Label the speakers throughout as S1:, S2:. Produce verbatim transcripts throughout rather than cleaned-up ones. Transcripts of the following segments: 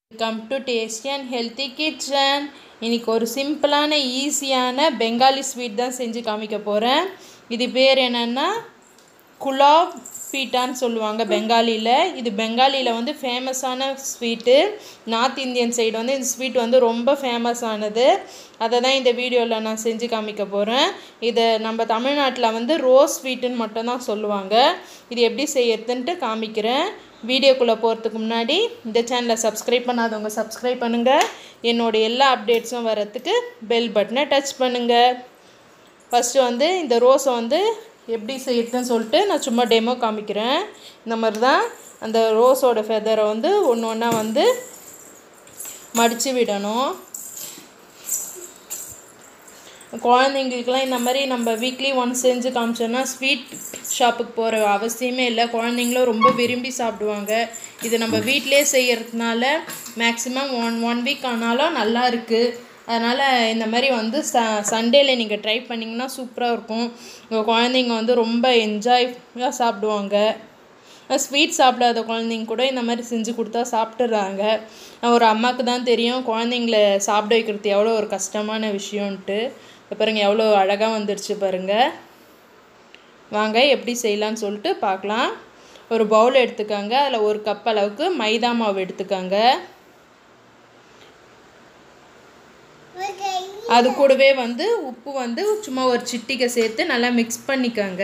S1: Welcome to Tasty and Healthy Kitchen. இன்னைக்கு ஒரு சிம்பிளான ஈஸியான பெங்காலி ஸ்வீட் தான் செஞ்சு காமிக்க போகிறேன். இது பேர் என்னென்னா குலாப் பீட்டான்னு சொல்லுவாங்க பெங்காலியில். இது பெங்காலியில் வந்து ஃபேமஸான ஸ்வீட்டு. நார்த் இந்தியன் சைடு வந்து இந்த ஸ்வீட் வந்து ரொம்ப ஃபேமஸானது. அதை தான் இந்த வீடியோவில் நான் செஞ்சு காமிக்க போகிறேன். இதை நம்ம தமிழ்நாட்டில் வந்து ரோஸ் ஸ்வீட்டுன்னு மட்டும்தான் சொல்லுவாங்க. இது எப்படி செய்யறதுன்ட்டு காமிக்கிறேன். வீடியோக்குள்ளே போகிறதுக்கு முன்னாடி இந்த சேனலை சப்ஸ்கிரைப் பண்ணாதவங்க சப்ஸ்கிரைப் பண்ணுங்கள். என்னோடய எல்லா அப்டேட்ஸும் வரத்துக்கு பெல் பட்டனை டச் பண்ணுங்கள். ஃபஸ்ட்டு வந்து இந்த ரோஸை வந்து எப்படி செய்யறதுன்னு சொல்லிட்டு நான் சும்மா டெமோ காமிக்கிறேன். இந்த மாதிரி தான் அந்த ரோஸோட ஃபெதரை வந்து ஒன்று ஒன்றா வந்து மடித்து விடணும். குழந்தைங்களுக்கெலாம் இந்த மாதிரி நம்ம வீக்லி ஒன்ஸ் செஞ்சு காமிச்சோன்னா ஸ்வீட் ஷாப்புக்கு போகிற அவசியமே இல்லை. குழந்தைங்களும் ரொம்ப விரும்பி சாப்பிடுவாங்க. இது நம்ம வீட்டிலே செய்கிறதுனால மேக்ஸிமம் ஒன் ஒன் வீக் ஆனாலும் நல்லா இருக்குது. அதனால் இந்த மாதிரி வந்து ச சண்டேயில் நீங்கள் ட்ரை பண்ணிங்கன்னா சூப்பராக இருக்கும். உங்கள் குழந்தைங்க வந்து ரொம்ப என்ஜாயாக சாப்பிடுவாங்க. ஸ்வீட் சாப்பிடாத குழந்தைங்க கூட இந்த மாதிரி செஞ்சு கொடுத்தா சாப்பிட்டுறாங்க. ஒரு அம்மாவுக்கு தான் தெரியும் குழந்தைங்கள சாப்பிட வைக்கிறது எவ்வளோ ஒரு கஷ்டமான விஷயம்ன்ட்டு. பாருங்கள் எவ்வளோ அழகாக வந்துடுச்சு பாருங்கள். வாங்க எப்படி செய்யலான்னு சொல்லிட்டு பார்க்கலாம். ஒரு பவுல் எடுத்துக்காங்க. அதில் ஒரு கப் அளவுக்கு மைதா மாவு எடுத்துக்காங்க. அது கூடவே வந்து உப்பு வந்து சும்மா ஒரு சிட்டிகை சேர்த்து நல்லா மிக்ஸ் பண்ணிக்காங்க.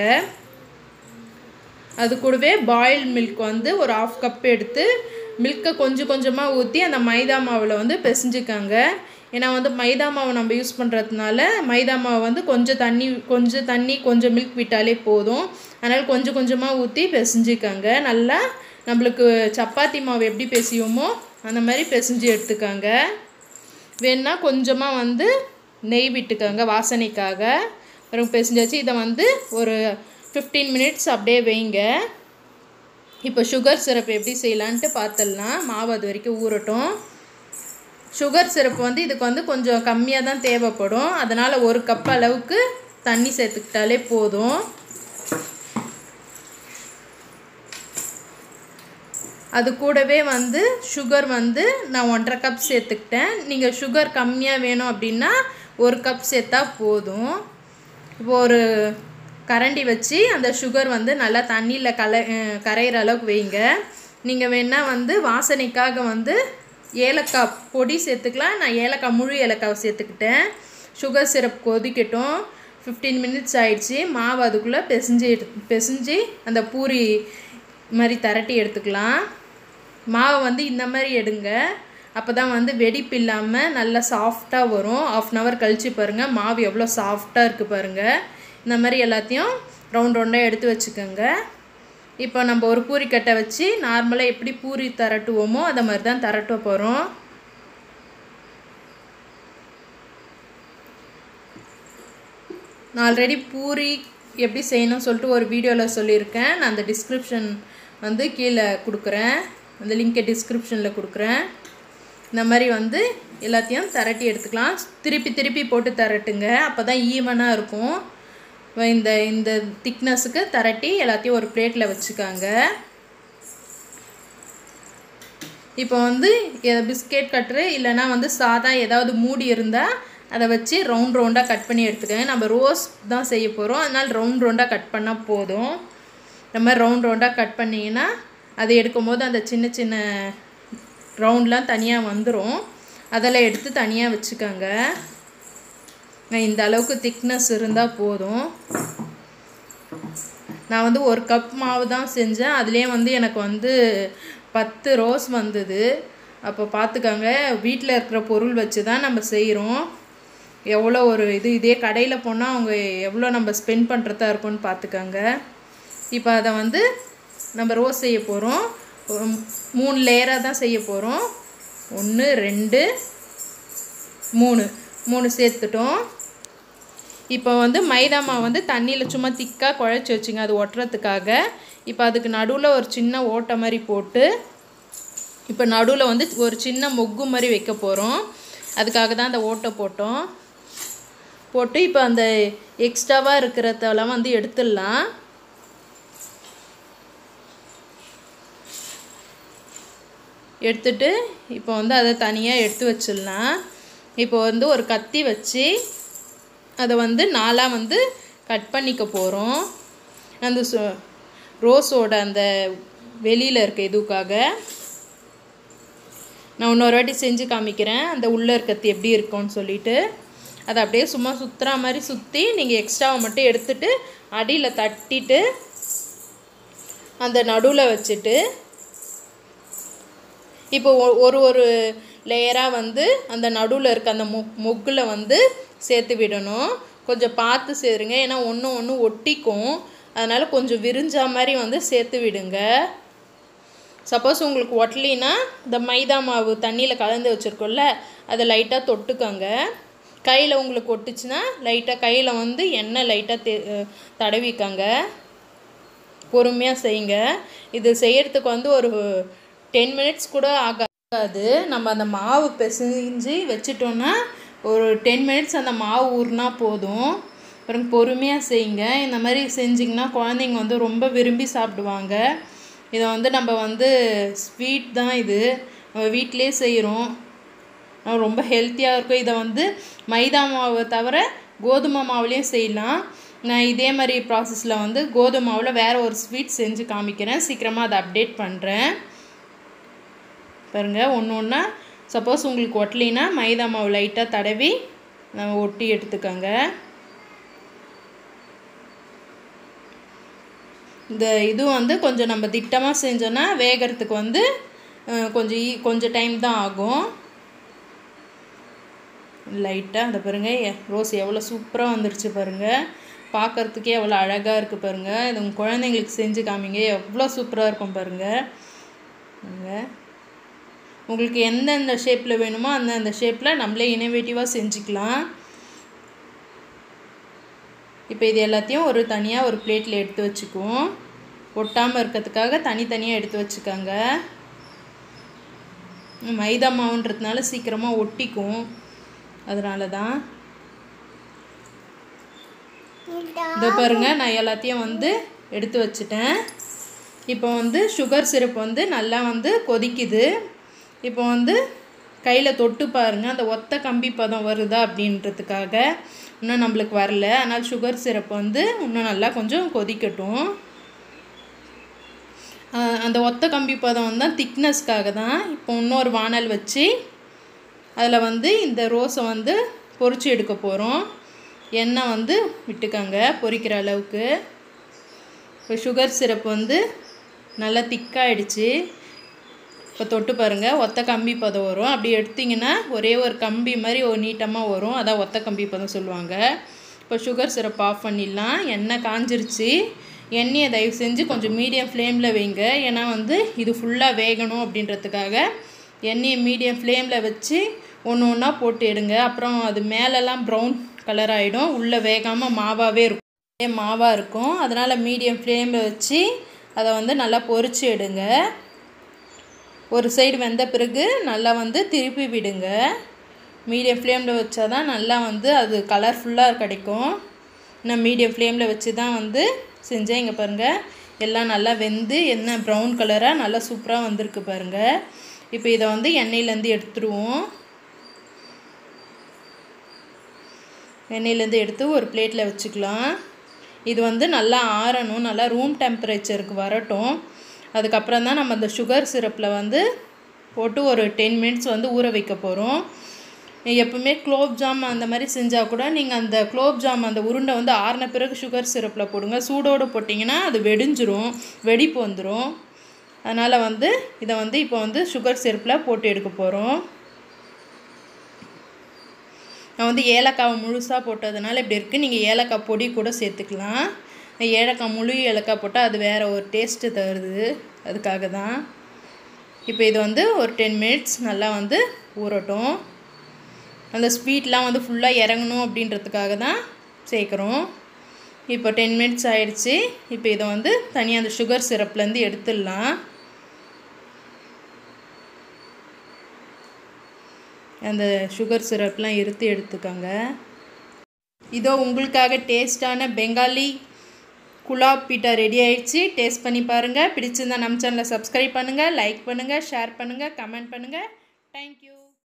S1: அது கூடவே பாயில்ட் மில்க் வந்து ஒரு ஆஃப் கப் எடுத்து மில்கை கொஞ்சம் கொஞ்சமாக ஊற்றி அந்த மைதா மாவில் வந்து பிசைஞ்சிக்காங்க. ஏன்னா வந்து மைதா மாவை நம்ம யூஸ் பண்ணுறதுனால மைதா மாவு வந்து கொஞ்சம் தண்ணி கொஞ்சம் தண்ணி கொஞ்சம் மில்க் விட்டாலே போதும். அதனால் கொஞ்சம் கொஞ்சமாக ஊற்றி பிசைஞ்சிக்காங்க. நல்லா நம்மளுக்கு சப்பாத்தி மாவு எப்படி பிசையுமோ அந்த மாதிரி பிசைஞ்சு எடுத்துக்காங்க. வேணுன்னா கொஞ்சமாக வந்து நெய் விட்டுக்காங்க வாசனைக்காக. பிறகு பிசைஞ்சாச்சு. இதை வந்து ஒரு ஃபிஃப்டீன் மினிட்ஸ் அப்படியே வைங்க. இப்போ சுகர் சிரப் எப்படி செய்யலான்ட்டு பார்த்துடலாம். மாவு அது வரைக்கும் ஊறட்டும். சுகர் சிரப் வந்து இதுக்கு வந்து கொஞ்சம் கம்மியாக தான் தேவைப்படும். அதனால் ஒரு கப் அளவுக்கு தண்ணி சேர்த்துக்கிட்டாலே போதும். அது கூடவே வந்து சுகர் வந்து நான் ஒன்றரை கப் சேர்த்துக்கிட்டேன். நீங்கள் சுகர் கம்மியாக வேணும் அப்படின்னா ஒரு கப் சேர்த்தா போதும். இப்போ ஒரு கரண்டி வச்சு அந்த சுகர் வந்து நல்லா தண்ணியில் கல கரையிற அளவுக்கு வைங்க. நீங்கள் வேணால் வந்து வாசனைக்காக வந்து ஏலக்காய் பொடி சேர்த்துக்கலாம். நான் ஏலக்காய் முழு ஏலக்காய் சேர்த்துக்கிட்டேன். சுகர் சிரப் கொதிக்கட்டும். ஃபிஃப்டீன் மினிட்ஸ் ஆயிடுச்சு. மாவு அதுக்குள்ளே பிசைஞ்சு எடு பிசைஞ்சு அந்த பூரி மாதிரி திரட்டி எடுத்துக்கலாம். மாவை வந்து இந்த மாதிரி எடுங்க. அப்போ தான் வந்து வெடிப்பு இல்லாமல் நல்லா சாஃப்டாக வரும். ஆஃப் அன் ஹவர் கழித்து பாருங்கள் மாவு எவ்வளோ சாஃப்டாக இருக்குது பாருங்கள். இந்த மாதிரி எல்லாத்தையும் ரவுண்ட் ரவுண்டாக எடுத்து வச்சுக்கோங்க. இப்போ நம்ம ஒரு பூரிக்கட்டை வச்சு நார்மலாக எப்படி பூரி திரட்டுவோமோ அதை மாதிரி தான் திரட்ட போகிறோம். நான் ஆல்ரெடி பூரி எப்படி செய்யணும்னு சொல்லிட்டு ஒரு வீடியோவில் சொல்லியிருக்கேன். நான் அந்த டிஸ்கிரிப்ஷன் வந்து கீழே கொடுக்குறேன். அந்த லிங்கை டிஸ்கிரிப்ஷனில் கொடுக்குறேன். இந்த மாதிரி வந்து எல்லாத்தையும் திரட்டி எடுத்துக்கலாம். திருப்பி திருப்பி போட்டு திரட்டுங்க. அப்போ தான் ஈவனாக இருக்கும். இந்த இந்த திக்னஸுக்கு திரட்டி எல்லாத்தையும் ஒரு பிளேட்டில் வச்சுக்காங்க. இப்போ வந்து பிஸ்கெட் கட்ரு இல்லைனா வந்து சாதா ஏதாவது மூடி இருந்தால் அதை வச்சு ரவுண்ட் ரவுண்டாக கட் பண்ணி எடுத்துக்கோங்க. நம்ம ரோஸ் தான் செய்ய போகிறோம். அதனால் ரவுண்ட் ரவுண்டாக கட் பண்ணால் போதும். இந்த மாதிரி ரவுண்ட் ரவுண்டாக கட் பண்ணிங்கன்னா அதை எடுக்கும்போது அந்த சின்ன சின்ன ரவுண்ட்லாம் தனியாக வந்துடும். அதெல்லாம் எடுத்து தனியாக வச்சுக்கோங்க. இந்த அளவுக்கு திக்னஸ் இருந்தால் போதும். நான் வந்து ஒரு கப் மாவு தான் செஞ்சேன். அதுலேயே வந்து எனக்கு வந்து பத்து ரோஸ் வந்தது. அப்போ பார்த்துக்கோங்க வீட்டில் இருக்கிற பொருள் வச்சு தான் நம்ம செய்கிறோம். எவ்வளோ ஒரு இது இதே கடையில் போனால் அவங்க எவ்வளோ நம்ம ஸ்பெண்ட் பண்ணுறதா இருக்கும்னு பார்த்துக்கோங்க. இப்போ அதை வந்து நம்ம ரோஸ் செய்ய போகிறோம். மூணு லேயராக தான் செய்ய போகிறோம். ஒன்று ரெண்டு மூணு மூணு சேர்த்துட்டோம். இப்போ வந்து மைதா மாவு வந்து தண்ணியில் சும்மா திக்காக குழச்சி வச்சுங்க அது ஒட்டுறதுக்காக. இப்போ அதுக்கு நடுவில் ஒரு சின்ன ஓட்டை மாதிரி போட்டு இப்போ நடுவில் வந்து ஒரு சின்ன மொக்கு மாதிரி வைக்க போகிறோம். அதுக்காக தான் அந்த ஓட்டை போட்டோம். போட்டு இப்போ அந்த எக்ஸ்ட்ராவாக இருக்கிறதெல்லாம் வந்து எடுத்துடலாம். எடுத்துட்டு இப்போ வந்து அதை தனியாக எடுத்து வச்சிடலாம். இப்போ வந்து ஒரு கத்தி வச்சு அதை வந்து நாலாக வந்து கட் பண்ணிக்க போகிறோம். அந்த ரோஸோட அந்த வெளியில் இருக்க இதுக்காக நான் இன்னொரு வாட்டி செஞ்சு காமிக்கிறேன் அந்த உள்ளே இருக்கிறது எப்படி இருக்கும்னு சொல்லிட்டு. அதை அப்படியே சும்மா சுற்றுற மாதிரி சுற்றி நீங்கள் எக்ஸ்ட்ராவை மட்டும் எடுத்துட்டு அடியில் தட்டிட்டு அந்த நடுவில் வச்சுட்டு இப்போ ஒரு ஒரு லேயராக வந்து அந்த நடுவில் இருக்க அந்த மொ மொக்கில் வந்து சேர்த்து விடணும். கொஞ்சம் பார்த்து சேருங்க, ஏன்னா ஒன்று ஒன்று ஒட்டிக்கும். அதனால் கொஞ்சம் விரிஞ்சா மாதிரி வந்து சேர்த்து விடுங்க. சப்போஸ் உங்களுக்கு ஒட்டலினா இந்த மைதா மாவு தண்ணியில் கலந்து வச்சுருக்கோம்ல அதை லைட்டாக தொட்டுக்கோங்க. கையில் உங்களுக்கு ஒட்டுச்சுன்னா லைட்டாக கையில் வந்து எண்ணெய் லைட்டாக தே தடவிக்கங்க. பொறுமையாக செய்யுங்க. இது செய்கிறதுக்கு வந்து ஒரு டென் மினிட்ஸ் கூட ஆகாது. நம்ம அந்த மாவு பிசைஞ்சு வச்சிட்டோன்னா ஒரு டென் மினிட்ஸ் அந்த மாவு ஊறினா போதும். அப்புறம் பொறுமையாக செய்யுங்க. இந்த மாதிரி செஞ்சிங்கன்னா குழந்தைங்க வந்து ரொம்ப விரும்பி சாப்பிடுவாங்க. இதை வந்து நம்ம வந்து ஸ்வீட் தான், இது நம்ம வீட்டிலே செய்கிறோம், ரொம்ப ஹெல்த்தியாக இருக்கும். இதை வந்து மைதா மாவை தவிர கோதுமை மாவுலேயும் செய்யலாம். நான் இதே மாதிரி ப்ராசஸில் வந்து கோதுமை மாவில் வேறு ஒரு ஸ்வீட் செஞ்சு காமிக்கிறேன். சீக்கிரமாக அதை அப்டேட் பண்ணுறேன். பாருங்கள், ஒன்று ஒன்றா சப்போஸ் உங்களுக்கு ஒட்டலினா மைதா மாவு லைட்டாக தடவி நம்ம ஒட்டி எடுத்துக்கோங்க. இந்த இது வந்து கொஞ்சம் நம்ம திட்டமாக செஞ்சோன்னா வேகிறதுக்கு வந்து கொஞ்சம் ஈ கொஞ்சம் டைம் தான் ஆகும். லைட்டாக அதை பாருங்கள், ரோஸ் எவ்வளோ சூப்பராக வந்துருச்சு பாருங்கள். பார்க்குறதுக்கே எவ்வளோ அழகாக இருக்குது பாருங்கள். இது உங்கள் குழந்தைங்களுக்கு செஞ்சு காமிங்க, எவ்வளோ சூப்பராக இருக்கும் பாருங்கள். உங்களுக்கு எந்தெந்த ஷேப்பில் வேணுமோ அந்தந்த ஷேப்பில் நம்மளே இனோவேட்டிவாக செஞ்சுக்கலாம். இப்போ இது எல்லாத்தையும் ஒரு தனியாக ஒரு பிளேட்டில் எடுத்து வச்சுக்குவோம். ஒட்டாமல் இருக்கிறதுக்காக தனித்தனியாக எடுத்து வச்சுக்கோங்க. மைதா மாவுன்றதுனால சீக்கிரமாக ஒட்டிக்கும், அதனால தான். இதோ பாருங்கள், நான் எல்லாத்தையும் வந்து எடுத்து வச்சுட்டேன். இப்போ வந்து சுகர் சிரப் வந்து நல்லா வந்து கொதிக்குது. இப்போ வந்து கையில் தொட்டு பாருங்கள், அந்த ஒத்த கம்பி பதம் வருதா அப்படின்றதுக்காக. இன்னும் நம்மளுக்கு வரல, அதனால் சுகர் சிரப் வந்து இன்னும் நல்லா கொஞ்சம் கொதிக்கட்டும். அந்த ஒத்த கம்பி பதம் வந்து திக்னஸ்க்காக தான். இப்போ இன்னொரு வானல் வச்சு அதில் வந்து இந்த ரோஸை வந்து பொரிச்சு எடுக்க போகிறோம். எண்ணெய் வந்து விட்டுக்கோங்க பொரிக்கிற அளவுக்கு. இப்போ சுகர் சிரப் வந்து நல்லா திக்காகிடுச்சு. இப்போ தொட்டு பாருங்கள், ஒத்த கம்பி பதம் வரும். அப்படி எடுத்திங்கன்னா ஒரே ஒரு கம்பி மாதிரி ஒரு நீட்டமாக வரும், அதான் ஒத்த கம்பி பதம் சொல்லுவாங்க. இப்போ சுகர் சிரப் ஆஃப் பண்ணிடலாம். எண்ணெய் காஞ்சிருச்சு. எண்ணெயை தயவு செஞ்சு கொஞ்சம் மீடியம் ஃப்ளேமில் வைங்க, ஏன்னா வந்து இது ஃபுல்லாக வேகணும் அப்படின்றதுக்காக எண்ணெயை மீடியம் ஃப்ளேமில் வச்சு ஒன்று ஒன்றா போட்டு எடுங்க. அப்புறம் அது மேலெல்லாம் ப்ரௌன் கலர் ஆகிடும், உள்ளே வேகாமல் மாவாகவே இருக்கும், மாவாக இருக்கும். அதனால் மீடியம் ஃப்ளேமில் வச்சு அதை வந்து நல்லா பொரிச்சு எடுங்க. ஒரு சைடு வெந்த பிறகு நல்லா வந்து திருப்பி விடுங்க. மீடியம் ஃப்ளேமில் வச்சா தான் நல்லா வந்து அது கலர்ஃபுல்லாக கிடைக்கும். நான் மீடியம் ஃப்ளேமில் வச்சு தான் வந்து செஞ்சேன். இங்கே பாருங்கள், எல்லாம் நல்லா வெந்து என்ன ப்ரௌன் கலராக நல்லா சூப்பராக வந்திருக்கு பாருங்கள். இப்போ இதை வந்து எண்ணெயிலேருந்து எடுத்துருவோம். எண்ணெயிலேருந்து எடுத்து ஒரு பிளேட்டில் வச்சுக்கலாம். இது வந்து நல்லா ஆறணும், நல்லா ரூம் டெம்பரேச்சருக்கு வரட்டும். அதுக்கப்புறம் தான் நம்ம அந்த சுகர் சிரப்பில் வந்து போட்டு ஒரு டென் மினிட்ஸ் வந்து ஊற வைக்க போகிறோம். எப்பவுமே குலோப் ஜாம் அந்த மாதிரி செஞ்சால் கூட நீங்கள் அந்த குலோப் ஜாம் அந்த உருண்டை வந்து ஆறின பிறகு சுகர் சிரப்பில் போடுங்க. சூடோடு போட்டிங்கன்னா அது வெடிஞ்சிரும், வெடிப்பு வந்துடும். அதனால் வந்து இதை வந்து இப்போ வந்து சுகர் சிரப்பில் போட்டு எடுக்க போகிறோம். நான் வந்து ஏலக்காவை முழுசாக போட்டதுனால இப்படி இருக்குது. நீங்கள் ஏலக்காய் பொடி கூட சேர்த்துக்கலாம். ஏலக்காய் முழு ஏலக்காய் போட்டால் அது வேறு ஒரு டேஸ்ட்டு தருது, அதுக்காக தான். இப்போ இது வந்து ஒரு டென் மினிட்ஸ் நல்லா வந்து ஊறட்டும். அந்த ஸ்வீட்லாம் வந்து ஃபுல்லாக இறங்கணும் அப்படின்றதுக்காக தான் சேர்க்குறோம். இப்போ டென் மினிட்ஸ் ஆயிடுச்சு. இப்போ இதை வந்து தனியாக அந்த சுகர் சிரப்லேருந்து எடுத்துடலாம். அந்த சுகர் சிரப்லாம் எடுத்து எடுத்துக்கோங்க. இதோ உங்களுக்காக டேஸ்டான பெங்காலி குலாப் பீட்டா ரெடி ஆயிடுச்சு. டேஸ்ட் பண்ணி பாருங்கள். பிடிச்சிருந்தா நம்ம சேனலை சப்ஸ்கிரைப் பண்ணுங்கள், லைக் பண்ணுங்கள், ஷேர் பண்ணுங்கள், கமெண்ட் பண்ணுங்கள். தேங்க்யூ.